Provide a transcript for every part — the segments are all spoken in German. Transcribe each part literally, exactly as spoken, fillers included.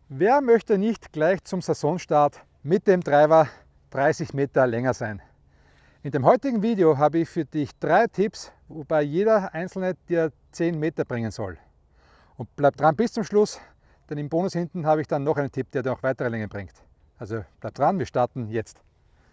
Wer möchte nicht gleich zum Saisonstart mit dem Driver dreißig Meter länger sein? In dem heutigen Video habe ich für dich drei Tipps, wobei jeder einzelne dir zehn Meter bringen soll. Und bleib dran bis zum Schluss, denn im Bonus hinten habe ich dann noch einen Tipp, der dir auch weitere Länge bringt. Also bleib dran, wir starten jetzt.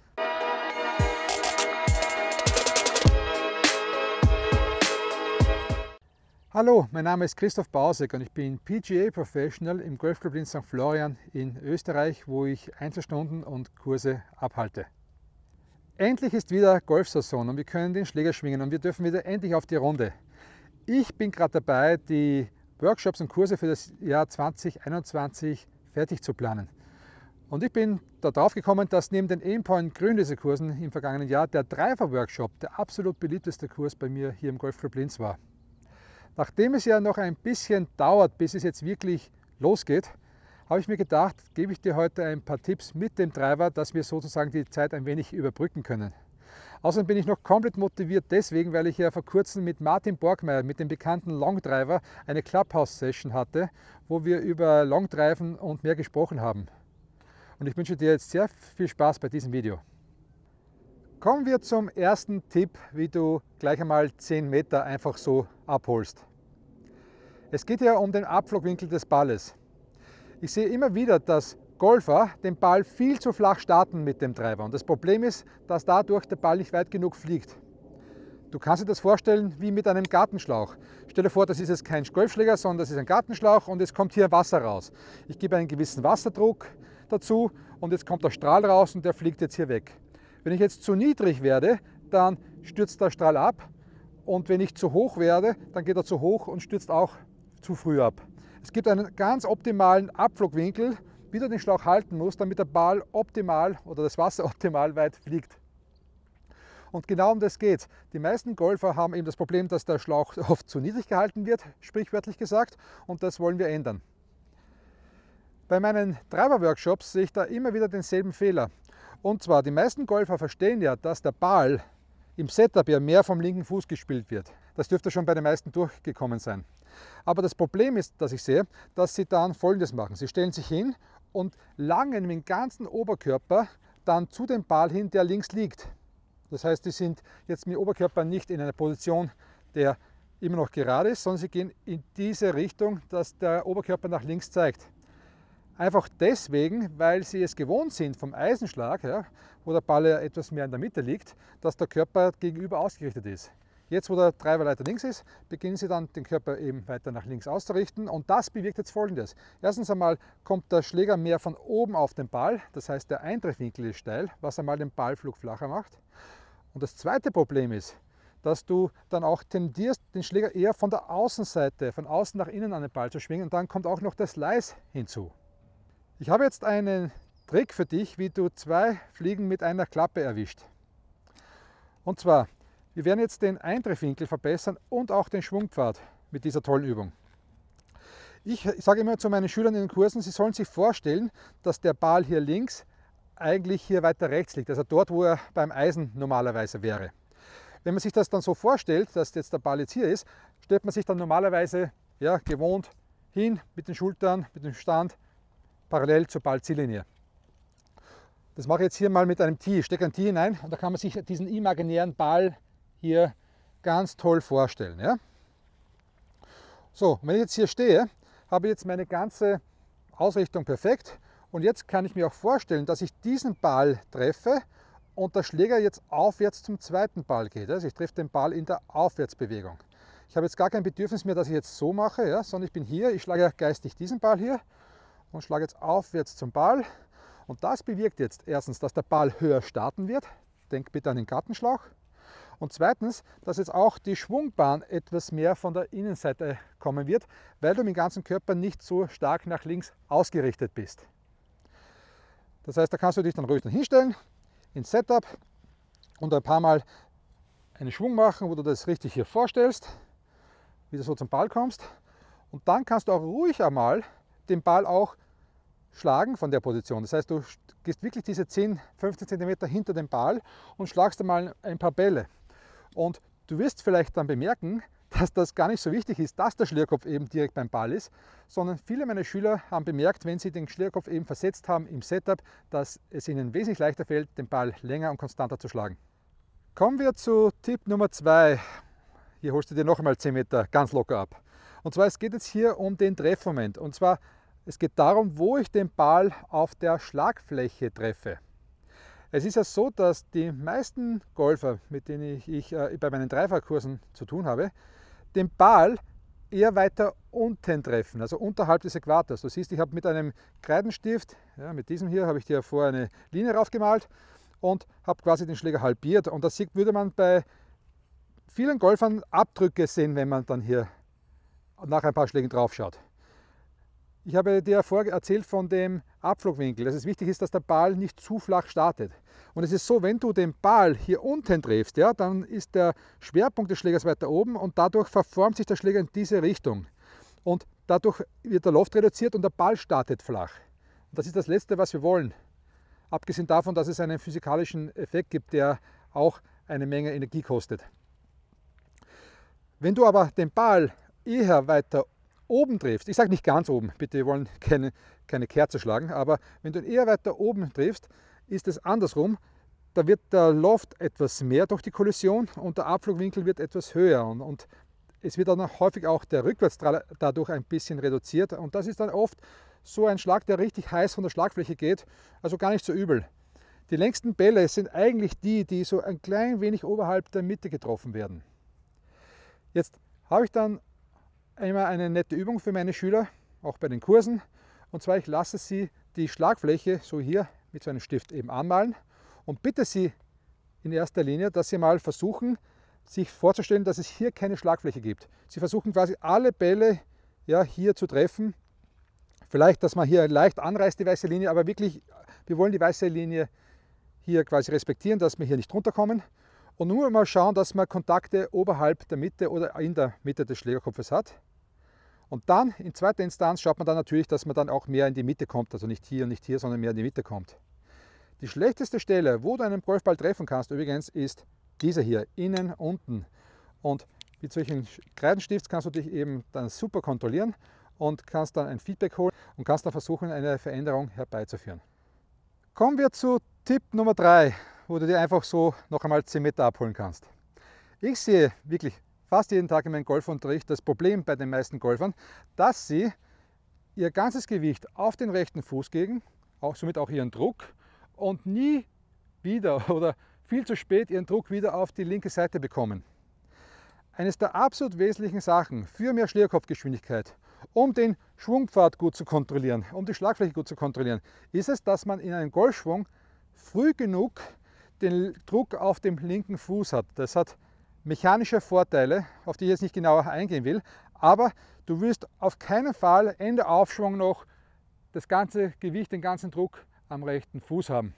Hallo, mein Name ist Christoph Bausek und ich bin P G A Professional im Golfclub Linz Sankt Florian in Österreich, wo ich Einzelstunden und Kurse abhalte. Endlich ist wieder Golfsaison und wir können den Schläger schwingen und wir dürfen wieder endlich auf die Runde. Ich bin gerade dabei, die Workshops und Kurse für das Jahr zwanzig einundzwanzig fertig zu planen. Und ich bin da drauf gekommen, dass neben den Aimpoint Grünlese-Kursen im vergangenen Jahr der Driver-Workshop der absolut beliebteste Kurs bei mir hier im Golfclub Linz war. Nachdem es ja noch ein bisschen dauert, bis es jetzt wirklich losgeht, habe ich mir gedacht, gebe ich dir heute ein paar Tipps mit dem Driver, dass wir sozusagen die Zeit ein wenig überbrücken können. Außerdem bin ich noch komplett motiviert deswegen, weil ich ja vor kurzem mit Martin Borgmeier, mit dem bekannten Longdriver, eine Clubhouse-Session hatte, wo wir über Longdriven und mehr gesprochen haben. Und ich wünsche dir jetzt sehr viel Spaß bei diesem Video. Kommen wir zum ersten Tipp, wie du gleich einmal zehn Meter einfach so abholst. Es geht ja um den Abflugwinkel des Balles. Ich sehe immer wieder, dass Golfer den Ball viel zu flach starten mit dem Driver. Und das Problem ist, dass dadurch der Ball nicht weit genug fliegt. Du kannst dir das vorstellen wie mit einem Gartenschlauch. Stell dir vor, das ist jetzt kein Golfschläger, sondern das ist ein Gartenschlauch und es kommt hier Wasser raus. Ich gebe einen gewissen Wasserdruck dazu und jetzt kommt der Strahl raus und der fliegt jetzt hier weg. Wenn ich jetzt zu niedrig werde, dann stürzt der Strahl ab und wenn ich zu hoch werde, dann geht er zu hoch und stürzt auch zu früh ab. Es gibt einen ganz optimalen Abflugwinkel, wie du den Schlauch halten musst, damit der Ball optimal oder das Wasser optimal weit fliegt. Und genau um das geht es. Die meisten Golfer haben eben das Problem, dass der Schlauch oft zu niedrig gehalten wird, sprichwörtlich gesagt, und das wollen wir ändern. Bei meinen Driver-Workshops sehe ich da immer wieder denselben Fehler. Und zwar, die meisten Golfer verstehen ja, dass der Ball im Setup ja mehr vom linken Fuß gespielt wird. Das dürfte schon bei den meisten durchgekommen sein. Aber das Problem ist, dass ich sehe, dass sie dann Folgendes machen. Sie stellen sich hin und langen mit dem ganzen Oberkörper dann zu dem Ball hin, der links liegt. Das heißt, sie sind jetzt mit dem Oberkörper nicht in einer Position, der immer noch gerade ist, sondern sie gehen in diese Richtung, dass der Oberkörper nach links zeigt. Einfach deswegen, weil sie es gewohnt sind vom Eisenschlag, ja, wo der Ball ja etwas mehr in der Mitte liegt, dass der Körper gegenüber ausgerichtet ist. Jetzt, wo der Driver weiter links ist, beginnen sie dann den Körper eben weiter nach links auszurichten und das bewirkt jetzt Folgendes. Erstens einmal kommt der Schläger mehr von oben auf den Ball, das heißt der Eintreffwinkel ist steil, was einmal den Ballflug flacher macht. Und das zweite Problem ist, dass du dann auch tendierst, den Schläger eher von der Außenseite, von außen nach innen an den Ball zu schwingen und dann kommt auch noch der Slice hinzu. Ich habe jetzt einen Trick für dich, wie du zwei Fliegen mit einer Klappe erwischt. Und zwar, wir werden jetzt den Eintreffwinkel verbessern und auch den Schwungpfad mit dieser tollen Übung. Ich sage immer zu meinen Schülern in den Kursen, sie sollen sich vorstellen, dass der Ball hier links eigentlich hier weiter rechts liegt, also dort, wo er beim Eisen normalerweise wäre. Wenn man sich das dann so vorstellt, dass jetzt der Ball jetzt hier ist, stellt man sich dann normalerweise ja, gewohnt hin mit den Schultern, mit dem Stand, parallel zur Ballziellinie. Das mache ich jetzt hier mal mit einem Tee. Ich stecke ein Tee hinein und da kann man sich diesen imaginären Ball hier ganz toll vorstellen. Ja? So, und wenn ich jetzt hier stehe, habe ich jetzt meine ganze Ausrichtung perfekt und jetzt kann ich mir auch vorstellen, dass ich diesen Ball treffe und der Schläger jetzt aufwärts zum zweiten Ball geht. Also ich treffe den Ball in der Aufwärtsbewegung. Ich habe jetzt gar kein Bedürfnis mehr, dass ich jetzt so mache, ja, sondern ich bin hier, ich schlage geistig diesen Ball hier und schlage jetzt aufwärts zum Ball und das bewirkt jetzt erstens, dass der Ball höher starten wird, denk bitte an den Gartenschlauch, und zweitens, dass jetzt auch die Schwungbahn etwas mehr von der Innenseite kommen wird, weil du mit dem ganzen Körper nicht so stark nach links ausgerichtet bist. Das heißt, da kannst du dich dann ruhig dann hinstellen, ins Setup und ein paar Mal einen Schwung machen, wo du das richtig hier vorstellst, wie du so zum Ball kommst, und dann kannst du auch ruhig einmal den Ball auch schlagen von der Position. Das heißt, du gehst wirklich diese zehn, fünfzehn Zentimeter hinter dem Ball und schlagst einmal ein paar Bälle. Und du wirst vielleicht dann bemerken, dass das gar nicht so wichtig ist, dass der Schlierkopf eben direkt beim Ball ist, sondern viele meiner Schüler haben bemerkt, wenn sie den Schlierkopf eben versetzt haben im Setup, dass es ihnen wesentlich leichter fällt, den Ball länger und konstanter zu schlagen. Kommen wir zu Tipp Nummer zwei. Hier holst du dir noch einmal zehn Meter ganz locker ab. Und zwar, es geht jetzt hier um den Treffmoment. Und zwar, es geht darum, wo ich den Ball auf der Schlagfläche treffe. Es ist ja so, dass die meisten Golfer, mit denen ich, ich äh, bei meinen Dreifachkursen zu tun habe, den Ball eher weiter unten treffen, also unterhalb des Äquators. Du siehst, ich habe mit einem Kreidenstift, ja, mit diesem hier, habe ich dir vorher eine Linie raufgemalt und habe quasi den Schläger halbiert. Und das würde man bei vielen Golfern Abdrücke sehen, wenn man dann hier nach ein paar Schlägen drauf schaut. Ich habe dir vorher erzählt von dem Abflugwinkel, dass es wichtig ist, dass der Ball nicht zu flach startet. Und es ist so, wenn du den Ball hier unten triffst, ja, dann ist der Schwerpunkt des Schlägers weiter oben und dadurch verformt sich der Schläger in diese Richtung. Und dadurch wird der Loft reduziert und der Ball startet flach. Und das ist das Letzte, was wir wollen. Abgesehen davon, dass es einen physikalischen Effekt gibt, der auch eine Menge Energie kostet. Wenn du aber den Ball eher weiter oben triffst, ich sage nicht ganz oben, bitte, wir wollen keine, keine Kerze schlagen, aber wenn du ihn eher weiter oben triffst, ist es andersrum. Da wird der Loft etwas mehr durch die Kollision und der Abflugwinkel wird etwas höher und, und es wird dann auch häufig auch der Rückwärtsdrall dadurch ein bisschen reduziert und das ist dann oft so ein Schlag, der richtig heiß von der Schlagfläche geht, also gar nicht so übel. Die längsten Bälle sind eigentlich die, die so ein klein wenig oberhalb der Mitte getroffen werden. Jetzt habe ich dann einmal eine nette Übung für meine Schüler, auch bei den Kursen. Und zwar, ich lasse sie die Schlagfläche so hier mit so einem Stift eben anmalen und bitte sie in erster Linie, dass sie mal versuchen, sich vorzustellen, dass es hier keine Schlagfläche gibt. Sie versuchen quasi alle Bälle ja, hier zu treffen. Vielleicht, dass man hier leicht anreißt, die weiße Linie, aber wirklich, wir wollen die weiße Linie hier quasi respektieren, dass wir hier nicht runterkommen. Und nur mal schauen, dass man Kontakte oberhalb der Mitte oder in der Mitte des Schlägerkopfes hat. Und dann in zweiter Instanz schaut man dann natürlich, dass man dann auch mehr in die Mitte kommt, also nicht hier und nicht hier, sondern mehr in die Mitte kommt. Die schlechteste Stelle, wo du einen Golfball treffen kannst übrigens, ist diese hier, innen, unten. Und mit solchen Kreidenstifts kannst du dich eben dann super kontrollieren und kannst dann ein Feedback holen und kannst dann versuchen, eine Veränderung herbeizuführen. Kommen wir zu Tipp Nummer drei, wo du dir einfach so noch einmal zehn Meter abholen kannst. Ich sehe wirklich fast jeden Tag in meinem Golfunterricht das Problem bei den meisten Golfern, dass sie ihr ganzes Gewicht auf den rechten Fuß geben, auch somit auch ihren Druck und nie wieder oder viel zu spät ihren Druck wieder auf die linke Seite bekommen. Eines der absolut wesentlichen Sachen für mehr Schlägerkopfgeschwindigkeit, um den Schwungpfad gut zu kontrollieren, um die Schlagfläche gut zu kontrollieren, ist es, dass man in einem Golfschwung früh genug den Druck auf dem linken Fuß hat. Das hat mechanische Vorteile, auf die ich jetzt nicht genauer eingehen will, aber du wirst auf keinen Fall Ende Aufschwung noch das ganze Gewicht, den ganzen Druck am rechten Fuß haben.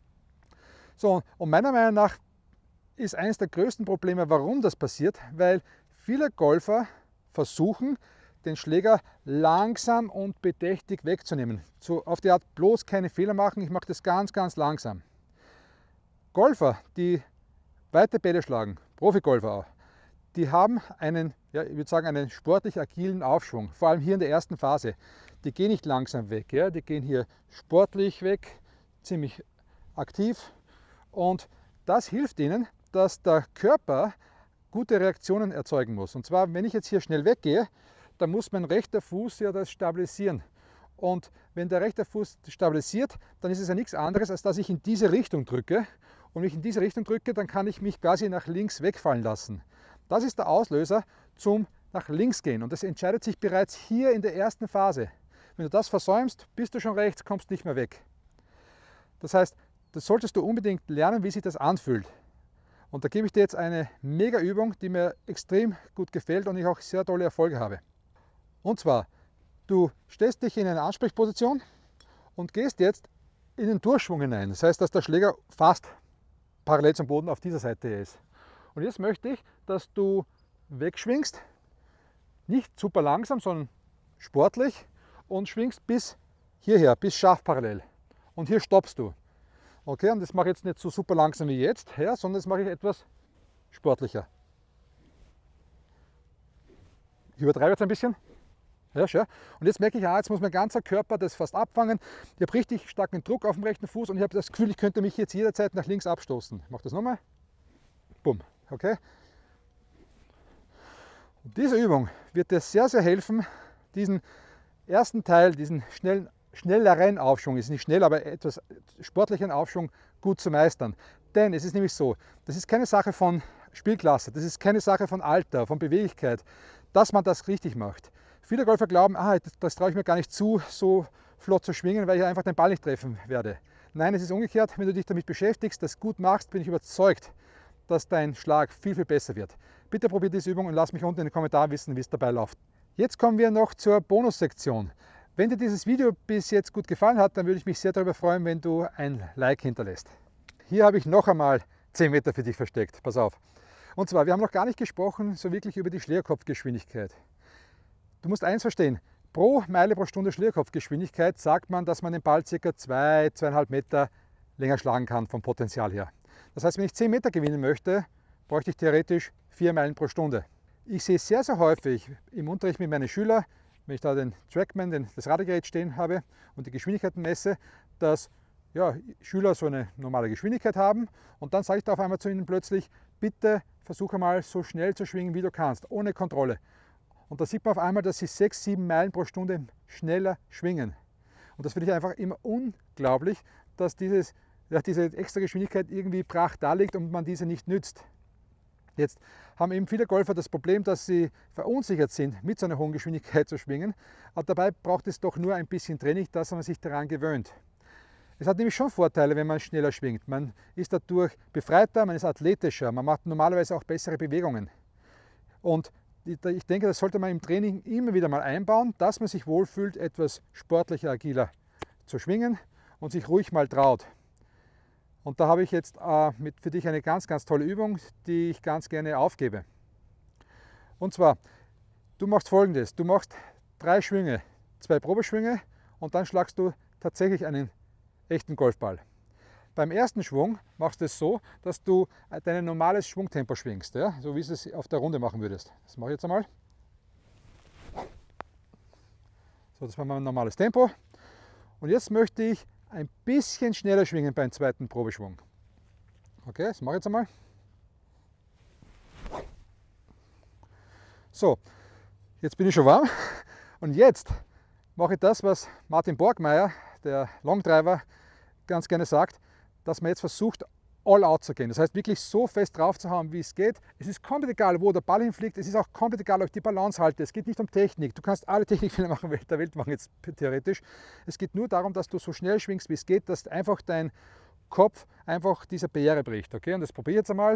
So, und meiner Meinung nach ist eines der größten Probleme, warum das passiert, weil viele Golfer versuchen, den Schläger langsam und bedächtig wegzunehmen. So auf die Art bloß keine Fehler machen, ich mache das ganz, ganz langsam. Golfer, die weite Bälle schlagen, Profigolfer auch, die haben einen, ja, ich würde sagen, einen sportlich agilen Aufschwung, vor allem hier in der ersten Phase. Die gehen nicht langsam weg, ja, die gehen hier sportlich weg, ziemlich aktiv und das hilft ihnen, dass der Körper gute Reaktionen erzeugen muss. Und zwar, wenn ich jetzt hier schnell weggehe, dann muss mein rechter Fuß ja das stabilisieren. Und wenn der rechte Fuß stabilisiert, dann ist es ja nichts anderes, als dass ich in diese Richtung drücke. Und wenn ich in diese Richtung drücke, dann kann ich mich quasi nach links wegfallen lassen. Das ist der Auslöser zum nach links gehen. Und das entscheidet sich bereits hier in der ersten Phase. Wenn du das versäumst, bist du schon rechts, kommst nicht mehr weg. Das heißt, das solltest du unbedingt lernen, wie sich das anfühlt. Und da gebe ich dir jetzt eine mega Übung, die mir extrem gut gefällt und ich auch sehr tolle Erfolge habe. Und zwar, du stellst dich in eine Ansprechposition und gehst jetzt in den Durchschwung hinein. Das heißt, dass der Schläger fast parallel zum Boden auf dieser Seite ist. Und jetzt möchte ich, dass du wegschwingst, nicht super langsam, sondern sportlich und schwingst bis hierher, bis scharf parallel. Und hier stoppst du. Okay, und das mache ich jetzt nicht so super langsam wie jetzt, ja, sondern das mache ich etwas sportlicher. übertreibe jetzt ein bisschen. Ja, schön. Und jetzt merke ich, ah, jetzt muss mein ganzer Körper das fast abfangen. Ich habe richtig starken Druck auf dem rechten Fuß und ich habe das Gefühl, ich könnte mich jetzt jederzeit nach links abstoßen. Ich mache das nochmal. Bumm. Okay. Und diese Übung wird dir sehr, sehr helfen, diesen ersten Teil, diesen schnellen, schnelleren Aufschwung, ist nicht schnell, aber etwas sportlichen Aufschwung gut zu meistern. Denn es ist nämlich so, das ist keine Sache von Spielklasse, das ist keine Sache von Alter, von Beweglichkeit, dass man das richtig macht. Viele Golfer glauben, ah, das, das traue ich mir gar nicht zu, so flott zu schwingen, weil ich einfach den Ball nicht treffen werde. Nein, es ist umgekehrt. Wenn du dich damit beschäftigst, das gut machst, bin ich überzeugt, dass dein Schlag viel, viel besser wird. Bitte probier diese Übung und lass mich unten in den Kommentaren wissen, wie es dabei läuft. Jetzt kommen wir noch zur Bonussektion. Wenn dir dieses Video bis jetzt gut gefallen hat, dann würde ich mich sehr darüber freuen, wenn du ein Like hinterlässt. Hier habe ich noch einmal zehn Meter für dich versteckt. Pass auf. Und zwar, wir haben noch gar nicht gesprochen, so wirklich über die Schlägerkopfgeschwindigkeit. Du musst eins verstehen, pro Meile pro Stunde Schlägerkopfgeschwindigkeit sagt man, dass man den Ball ca. zwei, zweieinhalb Meter länger schlagen kann vom Potenzial her. Das heißt, wenn ich zehn Meter gewinnen möchte, bräuchte ich theoretisch vier Meilen pro Stunde. Ich sehe sehr, sehr häufig im Unterricht mit meinen Schülern, wenn ich da den Trackman, den, das Radargerät stehen habe und die Geschwindigkeiten messe, dass ja, Schüler so eine normale Geschwindigkeit haben und dann sage ich da auf einmal zu ihnen plötzlich, bitte versuche mal so schnell zu schwingen, wie du kannst, ohne Kontrolle. Und da sieht man auf einmal, dass sie sechs, sieben Meilen pro Stunde schneller schwingen. Und das finde ich einfach immer unglaublich, dass dieses, ja, diese extra Geschwindigkeit irgendwie brach da liegt und man diese nicht nützt. Jetzt haben eben viele Golfer das Problem, dass sie verunsichert sind, mit so einer hohen Geschwindigkeit zu schwingen. Aber dabei braucht es doch nur ein bisschen Training, dass man sich daran gewöhnt. Es hat nämlich schon Vorteile, wenn man schneller schwingt. Man ist dadurch befreiter, man ist athletischer, man macht normalerweise auch bessere Bewegungen. Und ich denke, das sollte man im Training immer wieder mal einbauen, dass man sich wohlfühlt, etwas sportlicher, agiler zu schwingen und sich ruhig mal traut. Und da habe ich jetzt äh, mit, für dich eine ganz, ganz tolle Übung, die ich ganz gerne aufgebe. Und zwar, du machst Folgendes, du machst drei Schwünge, zwei Probeschwünge und dann schlagst du tatsächlich einen echten Golfball. Beim ersten Schwung machst du es so, dass du dein normales Schwungtempo schwingst, ja? So wie du es auf der Runde machen würdest. Das mache ich jetzt einmal. So, das war mein normales Tempo. Und jetzt möchte ich ein bisschen schneller schwingen beim zweiten Probeschwung. Okay, das mache ich jetzt einmal. So, jetzt bin ich schon warm. Und jetzt mache ich das, was Martin Borgmeier, der Longdriver, ganz gerne sagt, dass man jetzt versucht, all out zu gehen. Das heißt, wirklich so fest drauf zu haben, wie es geht. Es ist komplett egal, wo der Ball hinfliegt. Es ist auch komplett egal, ob ich die Balance halte. Es geht nicht um Technik. Du kannst alle Technikfehler machen, der Welt machen jetzt theoretisch. Es geht nur darum, dass du so schnell schwingst, wie es geht, dass einfach dein Kopf einfach diese Barriere bricht. Okay, und das probiere ich jetzt einmal.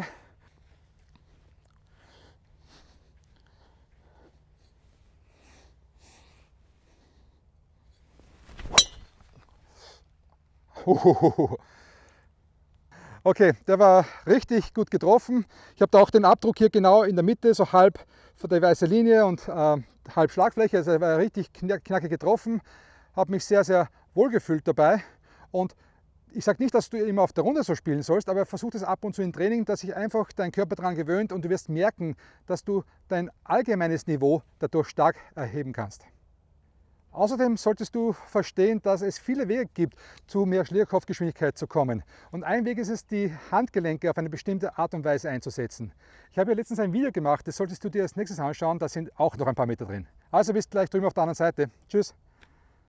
Okay, der war richtig gut getroffen. Ich habe da auch den Abdruck hier genau in der Mitte, so halb von der weißen Linie und äh, halb Schlagfläche. Also er war richtig knackig getroffen. Habe mich sehr, sehr wohl gefühlt dabei. Und ich sage nicht, dass du immer auf der Runde so spielen sollst, aber versuch das ab und zu im Training, dass sich einfach dein Körper daran gewöhnt und du wirst merken, dass du dein allgemeines Niveau dadurch stark erheben kannst. Außerdem solltest du verstehen, dass es viele Wege gibt, zu mehr Schlägerkopfgeschwindigkeit zu kommen. Und ein Weg ist es, die Handgelenke auf eine bestimmte Art und Weise einzusetzen. Ich habe ja letztens ein Video gemacht, das solltest du dir als nächstes anschauen, da sind auch noch ein paar Meter drin. Also bis gleich drüben auf der anderen Seite. Tschüss!